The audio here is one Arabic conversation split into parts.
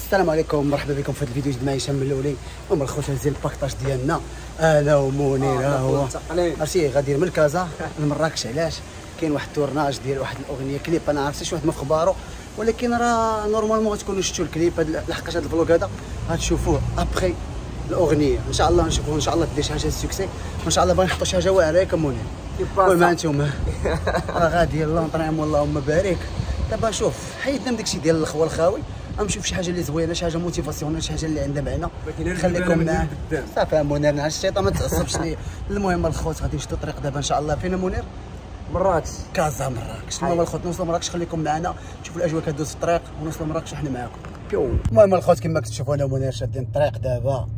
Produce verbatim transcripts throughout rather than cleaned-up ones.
السلام عليكم، مرحبا بكم في هذا الفيديو جديد معايا هشام من الاولين. المهم الخوت هازين الباكطاج ديالنا انا ومنير. ها هو عرفتي غادي من كازا لمراكش. علاش؟ كاين واحد التورناج ديال واحد الاغنيه كليب، انا عرفت شي واحد ما في خبارو، ولكن راه نورمالمون غتكونوا شفتوا الكليب. لحقاش هذا الفلوق هذا غتشوفوه ابخي الاغنيه ان شاء الله. نشوفوه ان شاء الله دير شي حاجه سوكسي وان شاء الله باغي نحطوا شي حاجه واعره. ياك منير قول ما انتم راه غادي يلاه نطعم اللهم بارك. دابا شوف حيدنا من داكشي ديال الخوا الخاوي، غنمشيو فشي حاجه اللي زوينه، شي حاجه موتيفاسيونيل، شي حاجه اللي عندها معنى. خليكم معنا صافي. منير نعس الشيطان ما تعصبش لي. المهم الخوت غادي نشدو الطريق دابا ان شاء الله. فين منير؟ مراكش، كازا مراكش. المهم الخوت نوصلوا مراكش، خليكم معنا تشوفوا الاجواء كدوز في الطريق ونوصلوا مراكش وحنا معاكم. بيو. المهم الخوت كما كتشوفوا انا ومنير شادين الطريق دابا.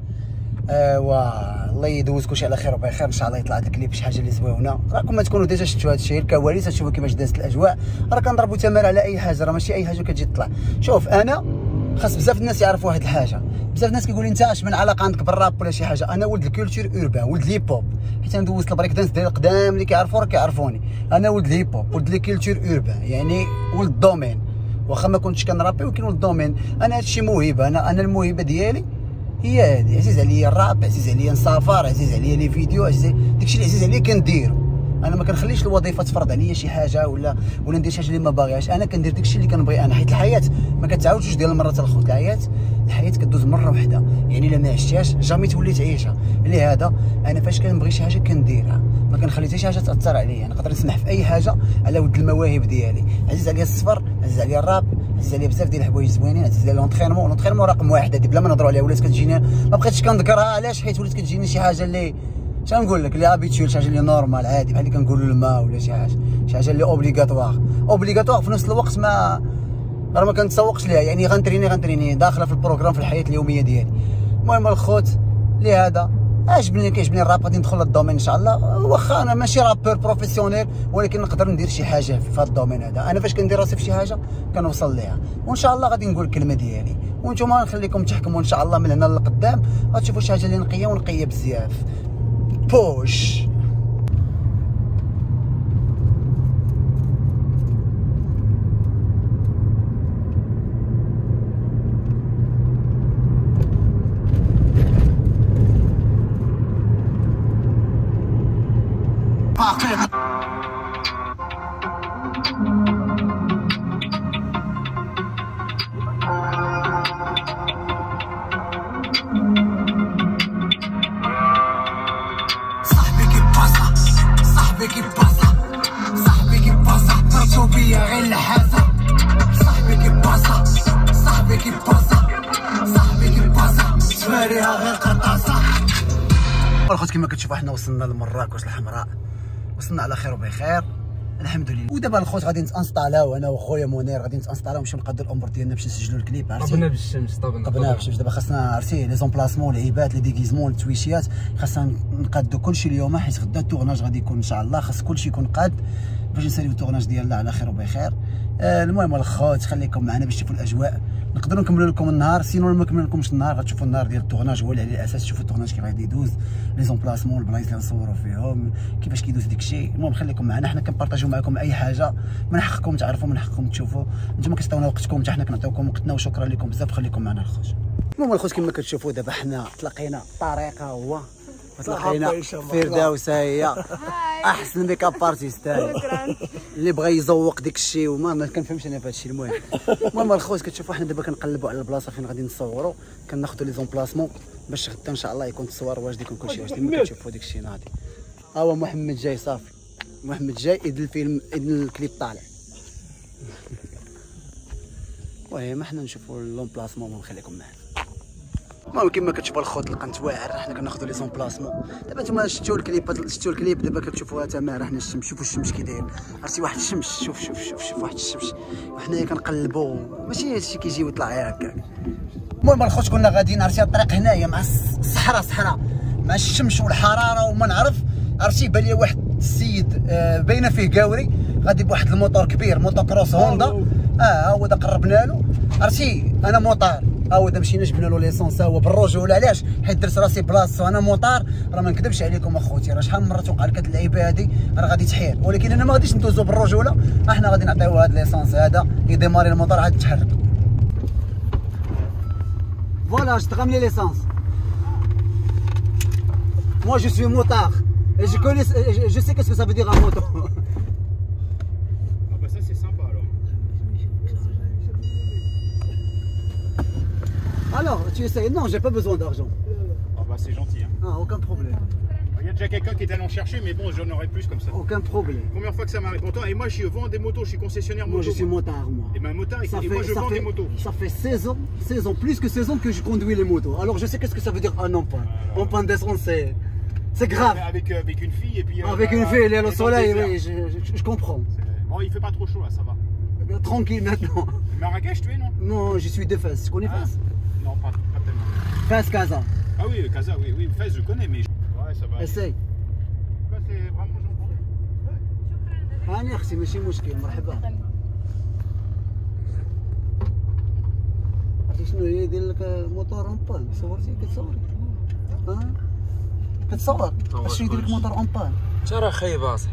ايوا الله يدوزكم شي على خير وبخير ان شاء الله. يطلع هذا الكليب شي حاجه اللي زوينه. راكم ما تكونوا ديجا شفتوا هذا الشيء الكواليس، تشوفوا كيفاش دازت الاجواء. راه كنضربوا تمر على اي حاجه، راه ماشي اي حاجه كتجي تطلع. شوف انا خاص بزاف الناس يعرفوا واحد الحاجه. بزاف الناس كيقول لي انت اش من علاقه عندك بالراب ولا شي حاجه. انا ولد الكولتور اوربان، ولد ليب هوب، حيت انا دوزت البريك دانس ديال القدام اللي كيعرفوا راه كيعرفوني. انا ولد ليب هوب، ولد الكولتور اوربان، يعني ولد الدومين. واخا ما كنتش كنرابي ولكن ولد الدومين. انا هادشي موهبه. انا انا الموهبه ديالي هي هادي. عزيز عليا الراب، عزيز عليا نسافر، عزيز عليا لي فيديو، عزيز داكشي اللي عزيز عليا كنديرو. انا ما كنخليش الوظيفه تفرض عليا شي حاجه ولا ولا ندير شي حاجه اللي ما باغيهاش. انا كندير داكشي اللي كنبغي انا، حيت الحياه ما كتعاودش جوج ديال المرات الخوت. الحياه الحياه كدوز مره واحده، يعني الا ما عشتيهاش جامي تولي تعيشها. لهذا انا فاش كنبغي شي حاجه كنديرها، ما كنخلي حتى شي حاجه تاثر عليا. نقدر نسمح في اي حاجه على ود المواهب ديالي. عزيز عليا السفر، عزيز عليا الراب، عزيز عليا بزاف ديال الحوايج زوينين، عزيز عليا لونطرينمون. لونطرينمون رقم واحد هادي بلا ما نهضروا عليها. ولات كتجيني ما بقيتش كنذكرها. علاش؟ حيت ولات كتجيني شي حاجه اللي شنو نقول لك، اللي ابيتيول، شي حاجه اللي نورمال عادي، بحال اللي كنقولوا الماء ولا شي حاجه، شي حاجه اللي اوبليغاتوار. اوبليغاتوار في نفس الوقت ما راه ما كنتسوقش ليها، يعني غنتريني غنتريني داخله في البروغرام في الحياه اليوميه ديالي. المهم الخوت لهذا عجبني كيعجبني الراب، غادي ندخل للدومين ان شاء الله. واخا انا ماشي رابور بروفيسيونيل، ولكن نقدر ندير شي حاجه في هذا الدومين هذا. انا فاش كندير راسي في شي حاجه كنوصل ليها، وان شاء الله غادي نقول الكلمه ديالي وانتم نخليكم تحكموا ان شاء الله. من هنا للقدام غتشوفوا شي حاجه اللي نقيه ونقيه بزاف. بوش الخوت كما كتشوفوا حنا وصلنا لمراكش الحمراء، وصلنا على خير وبخير الحمد لله. ودابا الخوت غادي نتانستالاو انا وخويا منير، غادي نتانستالاو ونمشيو نقادو الامور ديالنا باش نسجلوا الكليب. عرفتي طبنا بالشمس، طبنا طبنا بالشمس. دابا خاصنا عرفتي لي زومبلاسمون، العيبات، لي ديغيزمون، التويشيات، خاصنا نقادو كلشي اليوم، حيت غدا التورناج غادي يكون ان شاء الله. خاص كلشي يكون قاد باش نساليو التورناج ديالنا على خير وبخير. آه المهم الخوت خليكم معنا باش تشوفوا الاجواء. نقدروا نكملوا لكم النهار، سينو ما نكمل لكمش النهار. غتشوفوا النهار ديال التورناج هو اللي على الاساس تشوفوا التورناج كيف غادي يدوز، لي زومبلاسمون، البلايص اللي نصوروا فيهم، كيفاش كيدوز داك الشيء. المهم خليكم معنا، حنا كنبارطاجيو معكم اي حاجه من حقكم تعرفوا، من حقكم تشوفوا. نتوما كتعطيونا وقتكم حتى حنا كنعطيوكم وقتنا، وشكرا لكم بزاف. خليكم معنا الخوت. المهم الخوت كما كتشوفوا دابا حنا تلاقينا طريقه هو تلاقينا فردوسه هي احسن ميك اب ارتيست اللي بغى يزوق داك الشيء وما ما كنفهمش انا في هذا الشيء. المهم المهم الخوت كتشوفوا حنا دابا كنقلبوا على البلاصه فين غادي نصوروا، كناخذوا لي زومبلاسمون باش غدا ان شاء الله يكون التصوير واجد، يكون كلشي واجد كما كتشوفوا داك الشيء ناضي. ها هو محمد جاي صافي، محمد جاي اذن الفيلم اذن الكليب طالع. المهم حنا نشوفوا لومبلاسمون ونخليكم معنا. المهم كما كتشوفوا الخوت القنت واعر، حنا كناخذوا لي زومبلاسمون. دابا نتوما شفتوا الكليب، شفتوا الكليب دابا كتشوفوها تمام. حنا الشمس، شوفوا الشمس كي داير، عرفتي واحد الشمس، شوف شوف شوف شوف واحد الشمس، وحنايا كنقلبوا ماشي هادشي كيجي ويطلع هكاك. المهم الخوت كنا غاديين عرفتي الطريق هنايا مع الصحراء، صحراء مع الشمس والحراره وما نعرف. عرفتي بان لي واحد السيد آه باينه فيه قاوري غادي بواحد الموطور كبير، موتو كروس هوندا. اه هو دا قربنا له، عرفتي انا موطار، ها هو دا مشينا جبنا له ليسونس. ها هو بالرجوله، علاش؟ حيت درت راسي بلاصتو، انا موطار. راه ما نكذبش عليكم اخوتي، راه شحال من مره توقع لك هاد اللعيبه هادي راه غادي تحير، ولكن انا ما غاديش ندوزو بالرجوله. احنا غادي نعطيوه هاد ليسونس هذا يديماري الموطور عاد يتحرك. Voilà, je te ramène l'essence. Moi, je suis motard. Et je connais, je, je sais qu'est-ce que ça veut dire un moto. Ah bah ça c'est sympa alors. Alors, tu essayes? Non, j'ai pas besoin d'argent. Ah bah c'est gentil hein. Ah, aucun problème. Il y a déjà quelqu'un qui est allé en chercher, mais bon, j'en aurais plus comme ça. Aucun problème. Première fois que ça m'arrive. Pourtant, et moi je vends des motos, je suis concessionnaire moto. Moi, je suis motard, moi. Et ben motard, et, Ça et fait, moi je ça vends fait, des motos. Ça fait seize ans, seize ans, plus que seize ans que je conduis les motos. Alors, je sais qu'est-ce que ça veut dire un en panne. En panne d'essence, c'est. C'est grave. Avec, euh, avec une fille et puis. Euh, Avec une fille, elle est au soleil, oui, je, je, je comprends. Bon, il fait pas trop chaud là, ça va. Tranquille maintenant. Marrakech, tu es, non? Non, je suis de Fès. Tu connais ah. Fès? Non, pas, pas tellement. Fès, Casa. Ah oui, le Casa, oui, oui. Fès, je connais, mais. Ouais, ça va. Essaye. Ça, c'est vraiment gentil. هاني اختي ماشي مشكل مرحبا. عرفتي شنو هي يدير لك موتور اون بان؟ صورتي كتصوري؟ ها؟ كتصور؟ اش يدير لك موتور اون بان؟ انت راه خايب اصاحبي.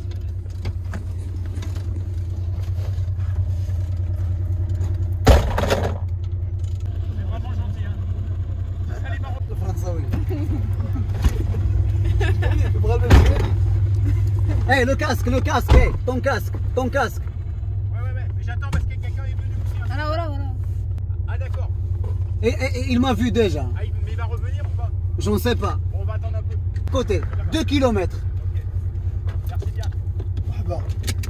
Hey, le casque, le casque, hey, ton casque, ton casque. Ouais, ouais, ouais, mais j'attends parce que quelqu'un est venu aussi. Hein. Ah, voilà, voilà. Ah, d'accord. Et, et, et il m'a vu déjà. Ah, il, mais il va revenir ou pas? J'en sais pas. Bon, on va attendre un peu. Côté, deux kilomètres. Ok. Merci bien. مرحبا.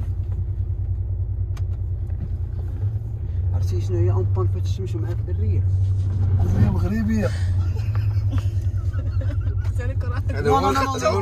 عرفتي شنو هي اون بان فاش تمشيو معاك دريه؟ هي مغربيه. هذا هو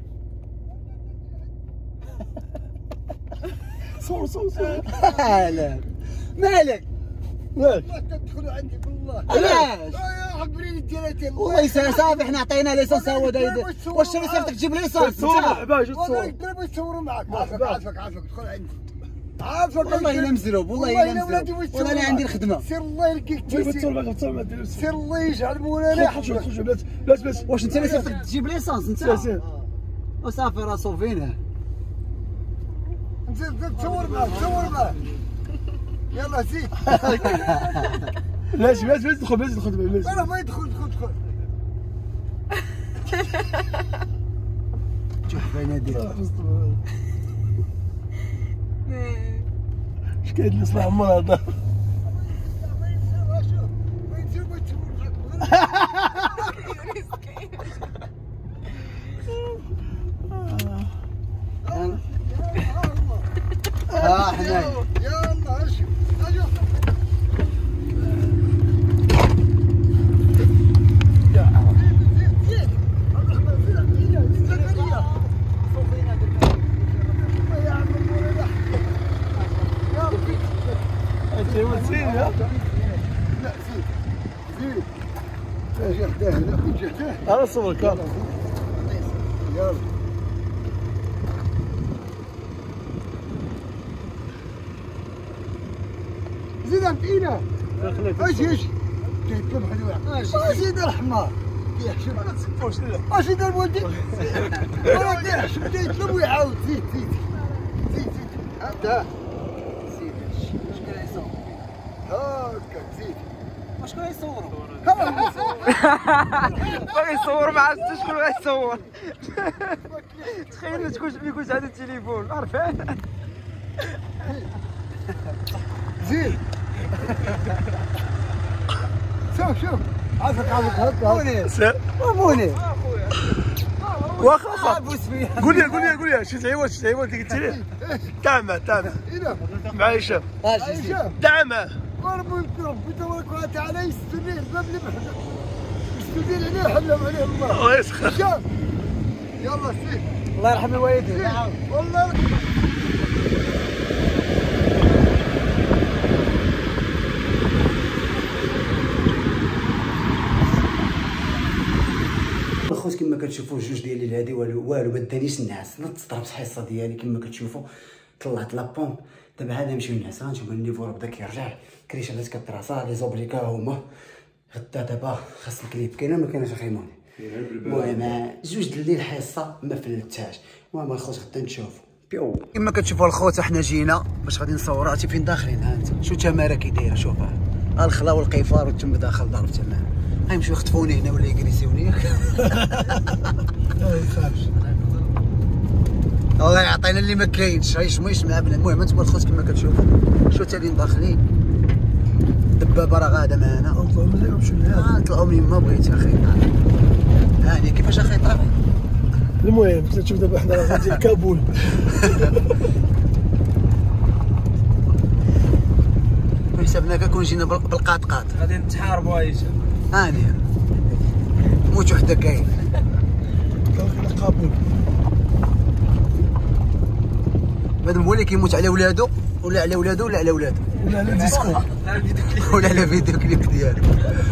صور صور صور. لا مالك؟ مالك؟ لا تدخلوا عندي بالله. علاش؟ يا عبريني ديالتي والله يسهل صافي حنا عطينا ليسونس هو داير. واش ريسيرتك تجيب ليسونس؟ والله يقدروا يتصوروا معك. عافاك عافاك عافاك دخل عندي. عافاك والله الا مزروب والله الا مزروب والله انا عندي الخدمه. سير الله يلقيك تصور تصور ما سير الله يجعل مولانا خرج خرج بلات بلات بلات واش انت ريسيرتك تجيب ليسونس انت؟ وصافي راه صوفينه. انت تصور معاه تصور معاه. يلا زيد. لاش بلات بلات دخل بلات دخل بلات. انا ما يدخل دخل دخل. شوف بين يديك. اش كاين اللي صلاح عمر هذا؟ اه حنايا. يلا اشوف اشوف. لا زيد زيد. اجي حداه هنا اجي حداه. انا صورك يلا. يلا. زيد عطينا. اجي اجي. كيطلب حلوه. اجي دير الحمار. كيحشم. ما تسكتوش لا. اجي دير ولدي. راه كيحشم كيطلب ويعاود زيد زيد. زيد زيد. هذا. زيد اش كاين يصور؟ هاكا زيد. واش كاين يصوروا؟ باغي يصور مع حتى شكون غيصور. تخيل تكون يكون هذا التليفون عرفان. زيد. شوف شوف عافاك عافاك هكا موني موني واخا واخا قول لي قول لي قول لي شي تعيوات شي تعيوات اللي قلتي لي تعمى تعمى هنا مع هشام هشام تعمى وربي ربي تبارك وتعالى يستر ليه الباب اللي بحدا يستر ليه عليه حلم عليه الله الله يسخر هشام يلا سير الله يرحم الوالدين. والله الخوت كما كتشوفوا الجوج ديالي لهادي والو والو ما دانيش النعاس نط ضربت الحصه ديالي كما كتشوفوا طلعت لابون. دابا هذا نمشيو نعسان نشوفوا النيفو راه بدا كيرجع كريشالات كتراسا لي زوبليكا هما غدا دابا خاص الكليب كاينه ما كايناش اخيموني. المهم جوج د الليل الحصه ما فلتاش. المهم الخوت غدا نشوفوا بيو. كما كتشوفوا الخوت احنا جينا باش غادي نصوروا. عرفتي فين داخلين ها انت شو تماره كي دايره شوفها الخلا والقيفار وتم داخل دار تمام. غيمشيو يخطفوني هنا ولا يكريسيوني. خارج الله يعطينا اللي ما كاينش. عايش ما يسمع بنا. المهم انتم الخوت كما كتشوفوا شو تالين داخلين دبابه راه غاده معنا. نطلعوا مزيان نمشيو لهنا. اه نطلعوا منين ما بغيت اخي. هاني كيفاش اخي طارق. المهم تشوف دابا حنا راه غادي كابول. حسبنا كون جينا بالقاطقاط غادي نتحاربوا هايشا. هاني موت وحده كاين. كابول مادام هو اللي كيموت على ولادو ولا على ولادو ولا على ولادو ولا على ديسكو ولا على فيديو كليب ديالو.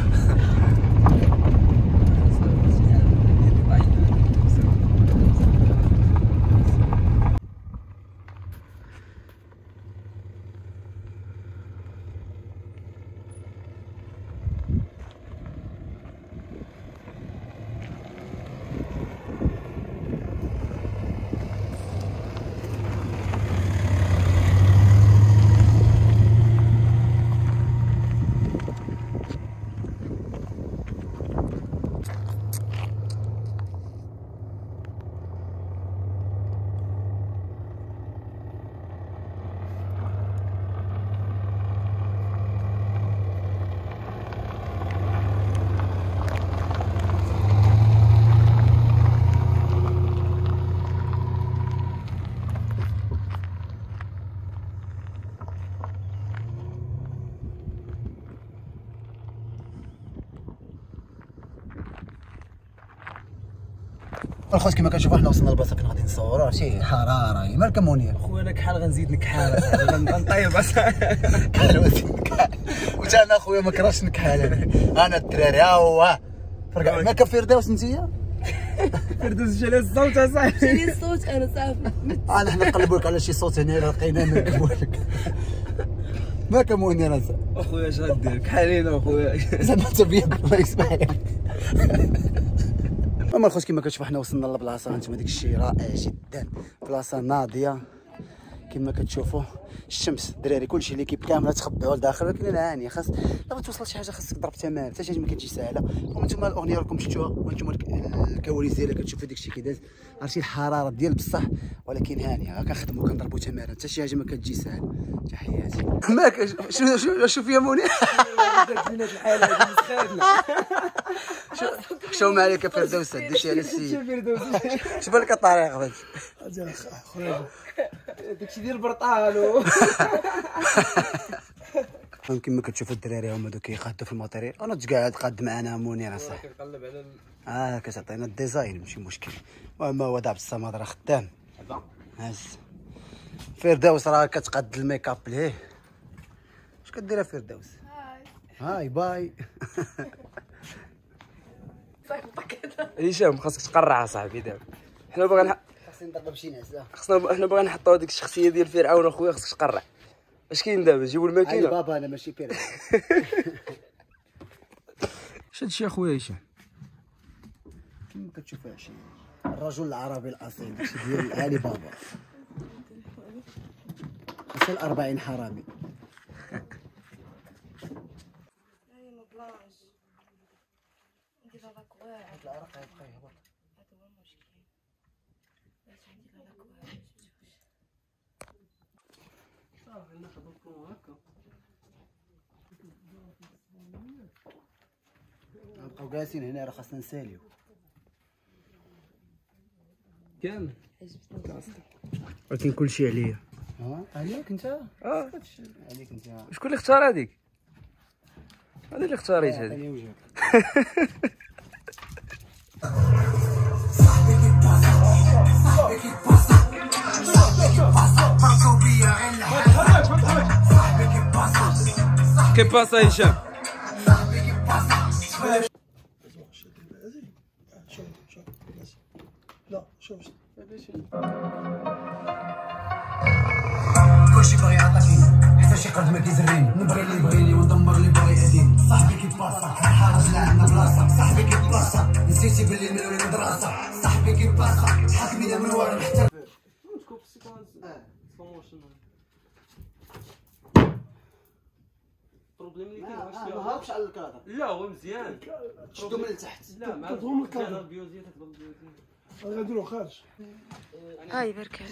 الخوت كما كنشوفوا حنا وصلنا للبلاصه فين غادي نصوروا. شي حراره مالك منير. خويا انا كحال غنزيد نكحال غنطيب اصاحبي. كحل وزيد نكحل. وتا انا خويا ما كرهتش نكحل. انا انا الدراري ها هو فرقع مالك فردوس انتيا. فردوس شالي الصوت اصاحبي. شالي الصوت انا صافي. انا حنا نقلبوا لك على شي صوت هنا لقيناه نركبوا لك. مالك منير اخويا اش غدير كحالينا اخويا. زعما انت بيد الله يسمح لك. المهم الخوت كما كتشوفوا حنا وصلنا للبلاصه. هانتوما داك الشيء رائع جدا. بلاصه ناضيه كما كتشوفوا. الشمس الدراري كلشي اللي كيب كامله تخبعوا لداخل. ولكن انا هانيه خاص لما توصل شي حاجه خاصك تضرب تمام. حتى شي حاجه ما كتجي ساهله. وانتم الاغنيه راكم شفتوها وانتم الكواليس ديالها كتشوفوا داك الشيء كي داز. عرفتي الحراره ديال بصح ولكن هانيه كنخدموا كنضربوا تمام. حتى شي حاجه ما كتجي ساهله. تحياتي. ماك شنو شنو شوف يا موني. داك الحاله هذه مسخادنا. شو ما عليك فردوس دشي على السيد. فردوس شوف لك الطريق باش اجي خويا داكشي ديال البرطال. كما كتشوفوا الدراري هما دوك كيقادوا في الماتيريال. انا تقعد قاد معنا منير اصاحبي. كنقلب على اه كتعطينا الديزاين ماشي مشكل. المهم هو دابا الصمد راه خدام. هاز فردوس راه كتقاد الميك اب ليه. اش كدير فردوس؟ هاي هاي باي. هشام خاصك تقرع اصاحبي دابا. حنا باغيين خاصني نضرب شي نعسه. خاصنا حنا باغيين نحطوا ديك الشخصيه ديال فرعون اخويا. خاصك تقرع. اش كاين دابا جيبوا علي الماكينه. بابا انا ماشي فرعون. اش هادشي اخويا هشام؟ كما كتشوفوا هادشي الرجل العربي الاصيل داكشي ديال علي بابا. خاص الأربعين حرامي. نبقاو جالسين هنا راه خاصنا نساليو كامل. ولكن كلشي عليا. ها عليك انت. اه عليك انت. شكون اللي اختار هذيك؟ هذه اللي اختاريت هذيك. علي وجهك. كيف باسا هشام؟ لا شوف كلشي باغي يعطيني حتى شي قد ما كيزريني. نبغي اللي يبغيني وندمر اللي باغي يأذيني. صاحبي كي باصا حارج لا عندنا بلاصه. صاحبي كي باصا نسيتي باللي المليون مدرسه. صاحبي كي باصا حاكمينا من ورا حتى ملي كاين واش ما هربش على الكادر. لا هو مزيان شدو من التحت. لا مع تضرب الكادر. الكادر البيوزيه تضرب البيوزيه غنديرو خارج. اه يبارك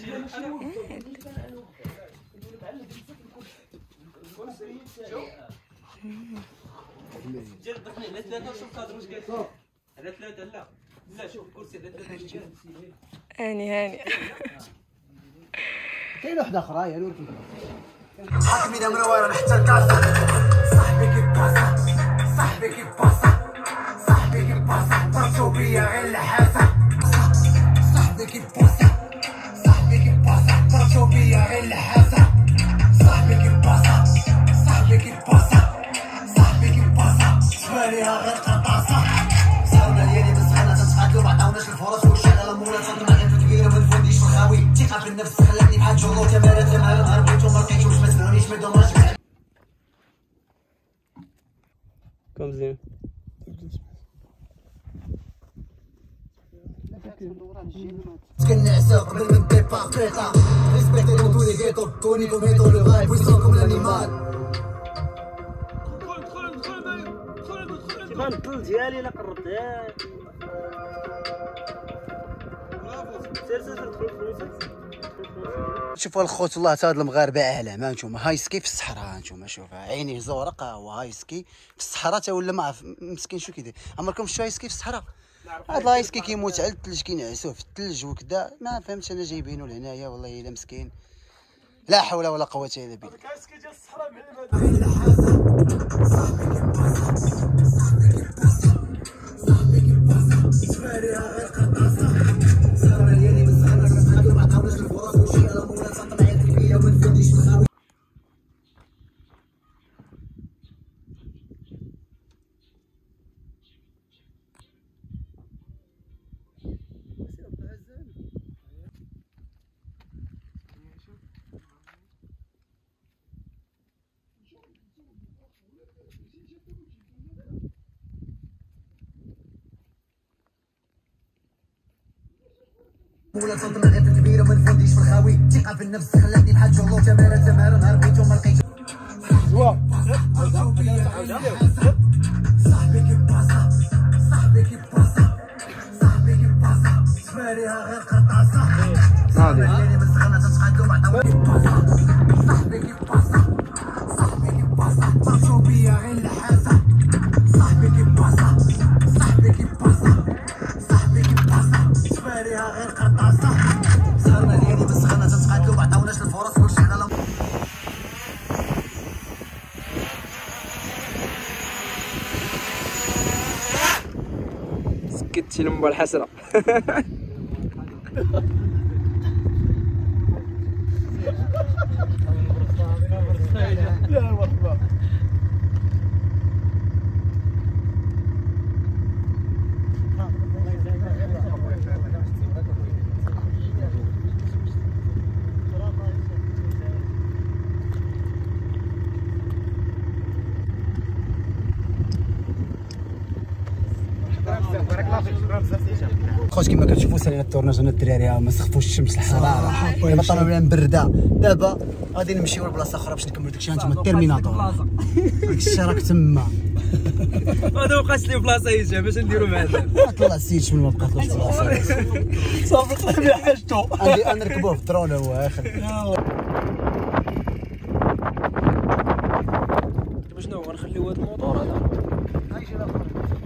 ديال الدقني على ثلاثه وشوف الكادر واش قال على ثلاثه. لا لا شوف الكرسي على ثلاثه. هاني هاني. كاين واحده اخرى يا نوركي. حاكمين منوره حتى الكاسه. صاحبي كيف باصه صاحبي كيف باصه صاحبي كيف باصه طرشو بيا غير الحاسه. صاحبي كيف باصه صاحبي كيف باصه طرشو بيا غير الحاسه. صاحبي كيف باصه صاحبي كيف باصه صاحبي كيف باصه شماليها غير قرطاسه. صارنا ديالي مسخنه تتقاتلو ما عطاوناش الفرص والشغله مولا صرنا غير كبيره ما نفونديش في الخاوي. الثقه في النفس خلاتني بحال جولو تمارا تمارا نهار بغيتو ما لقيتوش ما تفهمونيش ما دوماش. كون مزيان. تكنعسو قبل ما نديبا قريطه ريسبكتي لو توني كيتو كوني كوم هيتو لو غايب ويصوكم لانيمال. تيبان الطل ديالي الا قربتها. سير سير دخل فلوسك. شوفوا الخوت والله تا هاد المغاربه اعلام. هانتوما هايسكي في الصحراء. هانتوما شوف عينيه زورق هو هايسكي في الصحراء تا ولا ما عرف مسكين شو كيدير. عمركم شفتوا هايسكي في الصحراء؟ هاد الهايسكي كيموت على الثلج كينعسوه في الثلج وكذا. ما فهمتش انا جايبينو لهنايا والله الا مسكين. لا حول ولا قوه الا بالله. الهايسكي ديال الصحراء معلم مولا صوتنا غير كبيره ما نفونديش في الخاوي. الثقه في النفس خلاتني بحال جولو تمارا تمارا نهار بغيتو ما لقيتو. صاحبي كيف باصه صاحبي كيف باصه صاحبي كيف باصه شماليها غير قرطاسه. صاحبي مسخنه تتقاتلو ما عطاونيش باصه. صاحبي كيف باصه صاحبي كيف باصه طرشو بيا غير الحاسه. صاحبي كيف باصه صاحبي كيف باصه صاحبي كيف باصه شماليها غير قرطاسه. صارنا ديالي مسخنه تتقاتلو ما عطاوناش الفرص والشغله. سكتي لمبا الحسره. يا مرحبا. خوت كما كتشوفوا سالينا التورناج انا الدراري ما سخفوش الشمس الحراره. دابا طلعوا لنا برده. دابا غادي نمشيو لبلاصه اخرى باش نكملوا داكشي. هانتوما التيرميناتور داكشي راك تما. هذا بقاش لي بلاصه يجي باش نديروا معاه. طلع السيد شمن ما بقاتلوش بلاصه. صافي طلع لي حاجته. غادي نركبوه في الدرون هو اخر. شنو غنخليو هذا الموتور هذا. هايجي الاخر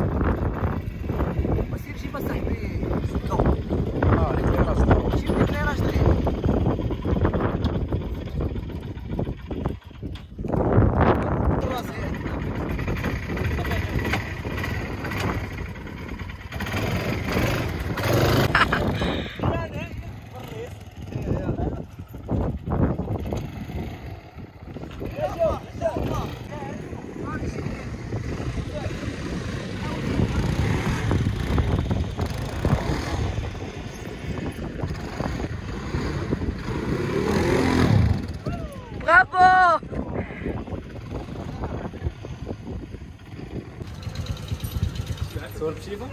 وسير جيب صاحبي سكو. اه الكليراج جيب الكليراج دغيا. برافو. صور بشيفه.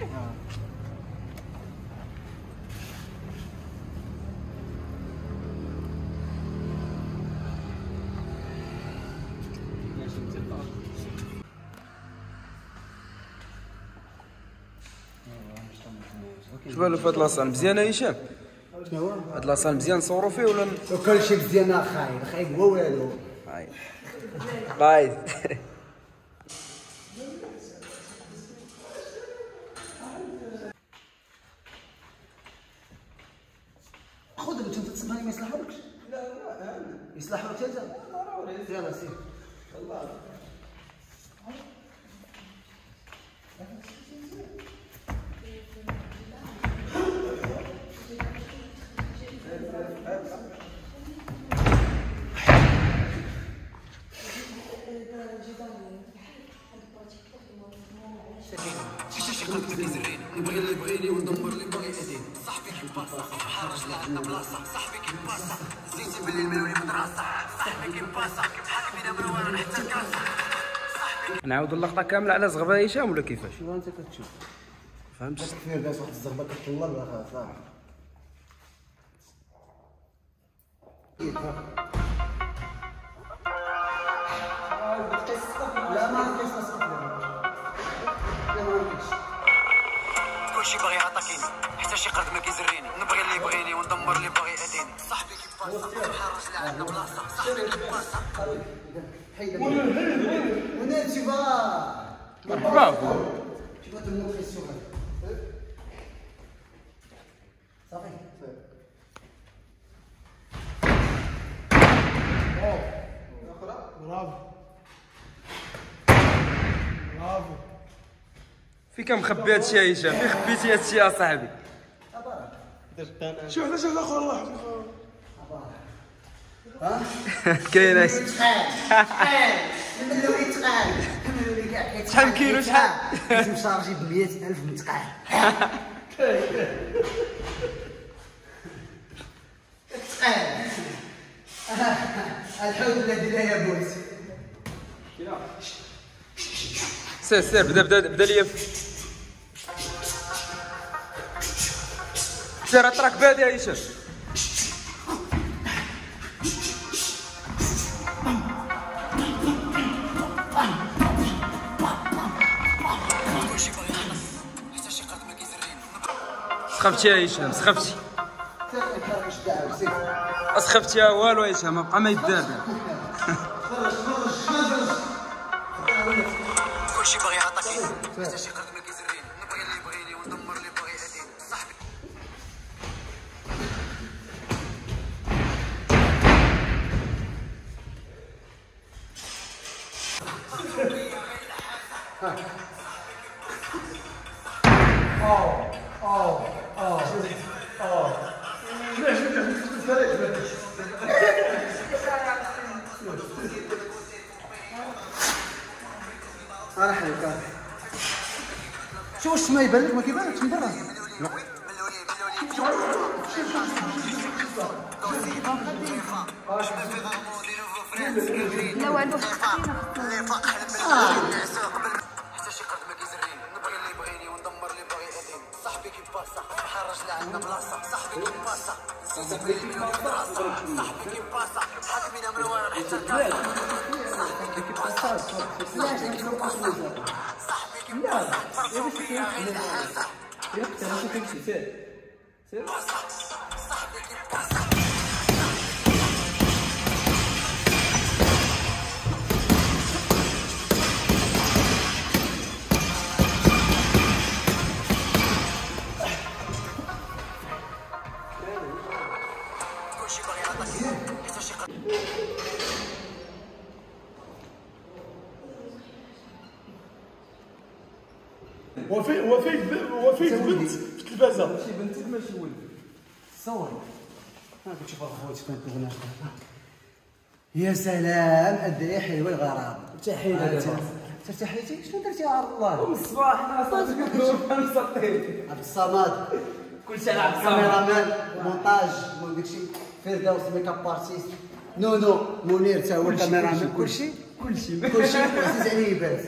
شوف له في هاد لاصال مزيانه هشام. شنو هو؟ هاد لاصال مزيان نصوروا فيه ولا كلشي مزيان خايب خايب هو والو. قايد. خذ انت تسمعني ما يصلحولكش. لا لا يصلحوا لك انت. يلا سير. الله نبغي اللي يبغيني وندمر اللي باغي يأذيني صاحبي كي باصا بحال رجلي عندنا بلاصه صاحبي كي باصا زيتي بالليل ملوني مدرسه صاحبي كي باصا بحال كمينه منوره حتى الكاسه نعاودوا اللقطه كامله على زغبه هشام ولا كيفاش؟ شنو انت كتشوف؟ فهمت؟ كثير داز واحد الزغبه كتطلع ولا صافي. لا ما كاينش تصفيق. لا ما كاينش. كلشي باغي يعطاكيني حتى شي قرد ما كيزريني نبغي اللي يبغيني وندمر اللي باغي يأذيني صاحبي كي باصا بحال رجلي عندنا بلاصه صاحبي كي باصا حيد ونال شي با برافو. شي با تمو في السوق صافي. برافو برافو. في كم خبي هادشي يا هشام؟ في خبيتي هادشي يا صاحبي؟ شوف هذا شوف الاخر الله. ها كاين هادشي. الملولي تقال الملولي كاع شحال كيلو شحال؟ كنت مشارجي ب مية ألف متقال. تقال الحوت الذي لا يموت. سير سير بدا بدا بدا ليا سير اطرك بادي يا هشام. سخفتي يا هشام سخفتي سخفتي يا والو يا هشام بقى ما يدار. كلشي باغي يعطاكيني حتى شي قرد ما كيزريني نبغي اللي يبغيني وندمر اللي باغي يأذيني صاحبي انا حليك شو واش ما يبان لك ما كيبانش من برا. لا والو حتى شي قرد ما كيزريني نبغي اللي يبغيني وندمر اللي باغي يأذيني صاحبي كي باصا بحال رجلي عندنا بلاصه صاحبي كي باصا زيتي بالليل ملوني مدرسه صاحبي كي باصا بحال كمينه منوره حتى الكاسه صاحبي كي باصا صاحبي كي باصا صاحبي كي باصا فرصو فيا غير الحاسه صاحبي كي باصا. كلشي باغي يعطاكيني حتى شي قرد وفي وفي وفي بنت في التلفازه. ماشي بنتك ماشي ولدك. صور انا كنت شوف اخوتي كانت تغنى. يا سلام الدري حلوه الغرام. تحيه ترتاحيتي شنو درتي يا الله؟ من الصباح ناصر كنشوف مسطين. عبد الصمد كلشي على عبد الصمد. كاميرامان مونتاج داكشي فردوس ميك اب ارتيست نونو منير تا هو الكاميرامان كلشي كلشي كلشي عزيز عليه يبان.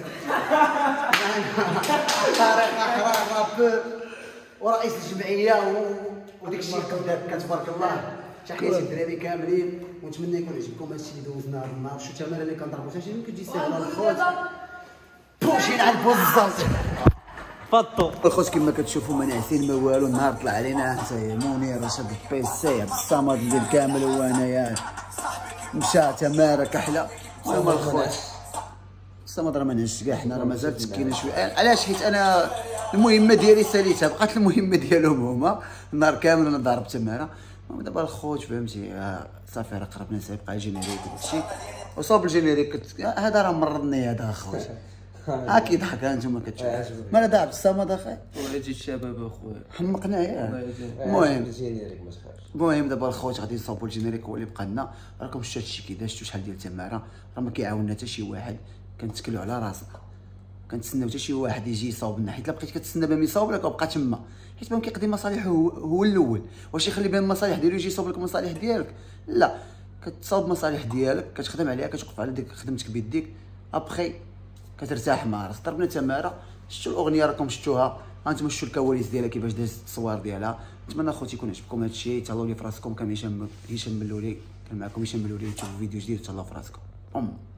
طارق احرار رابور ورئيس الجمعيه وديك الشيء كتبارك الله. تحياتي الدراري كاملين ونتمنى يكون عجبكم هادشي اللي دوزنا هذا النهار. شو التماره اللي كنضربوا حتى شي كتجي ساهله الخوت بوشي على البوز. فطو الخوت كما كتشوفوا ما ناعسين ما والو. النهار طلع علينا حتى منير رشاد البيسي عبد الصمد ديال كامل وانايا مشى تماره كحله. المهم الخوت الصمد راه ما نهزش كاع، حنا راه مازال تسكينا شويه. علاش؟ حيت انا المهمه ديالي ساليتها، بقات المهمه ديالهم هما. النهار كامل انا ضارب تماره. المهم دابا الخوت فهمتي صافي راه قربنا نسيبقى الجينيريك وداكشي وصوب الجينيريك. هذا راه مرضني هذا اخويا. ها كيضحك ها انتم كتشوفوا مالا دا عبد الصمد اخي ولاتي الشباب اخويا حمقنا ياه. المهم المهم دابا الخوت غادي نصاوبوا الجينيريك هو اللي بقى لنا. راكم شفتوا هادشي كي داز، شفتوا شحال ديال التماره راه ما كيعاوننا حتى شي واحد. كنتكلوا على راسنا كنتسناو حتى شي واحد يجي يصاوب لنا، حيت الا بقيت كتسنى باش يصاوب لك وبقى تما، حيت بان كيقضي مصالحه هو, هو الاول. واش يخلي بين المصالح ديالو يجي يصاوب لك المصالح ديالك؟ لا، كتصاوب مصالح ديالك كتخدم عليها كتوقف على ديك خدمتك بيديك ابخي كترتاح مع راسك. ضربنا تماره. شفتوا الاغنيه راكم شفتوها، هانتوما شفتوا الكواليس ديالها كيفاش دازت التصوير ديالها. نتمنى اخوتي يكون عجبكم هادشي. تهلاو لي في راسكم. كان هشام هشام ملولي كان معكم هشام ملولي. تشوفوا فيديو جديد تهلاو في راسكم.